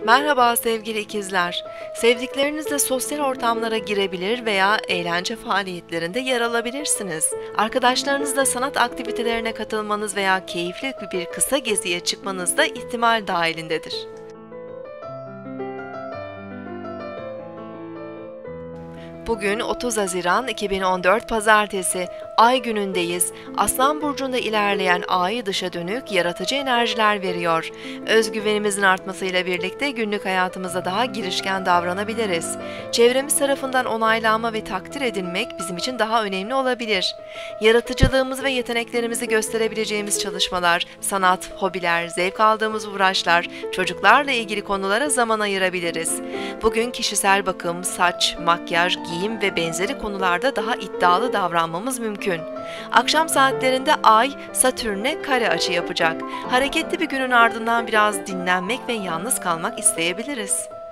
Merhaba sevgili ikizler. Sevdiklerinizle sosyal ortamlara girebilir veya eğlence faaliyetlerinde yer alabilirsiniz. Arkadaşlarınızla sanat aktivitelerine katılmanız veya keyifli bir kısa geziye çıkmanız da ihtimal dahilindedir. Bugün 30 Haziran 2014 Pazartesi, Ay günündeyiz. Aslan burcunda ilerleyen Ay dışa dönük yaratıcı enerjiler veriyor. Özgüvenimizin artmasıyla birlikte günlük hayatımızda daha girişken davranabiliriz. Çevremiz tarafından onaylanma ve takdir edilmek bizim için daha önemli olabilir. Yaratıcılığımızı ve yeteneklerimizi gösterebileceğimiz çalışmalar, sanat, hobiler, zevk aldığımız uğraşlar, çocuklarla ilgili konulara zaman ayırabiliriz. Bugün kişisel bakım, saç, makyaj, giyim ve benzeri konularda daha iddialı davranmamız mümkün. Akşam saatlerinde Ay, Satürn'e kare açı yapacak. Hareketli bir günün ardından biraz dinlenmek ve yalnız kalmak isteyebiliriz.